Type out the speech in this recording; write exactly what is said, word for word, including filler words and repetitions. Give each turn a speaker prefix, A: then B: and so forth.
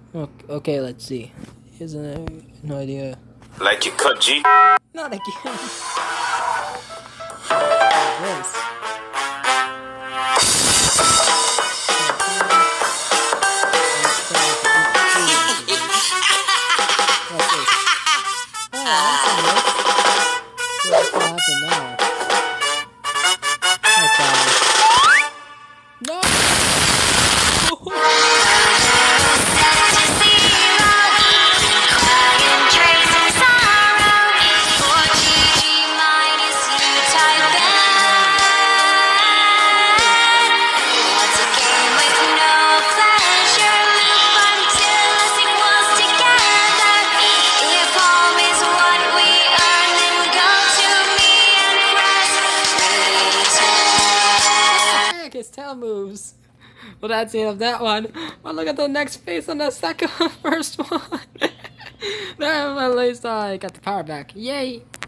A: Okay, okay, let's see. Here's a, no idea.
B: Like you cut G?
A: Not again. This. His tail moves. Well, that's the end of that one. But look at the next face on the second first one. There, at least I got the power back. Yay!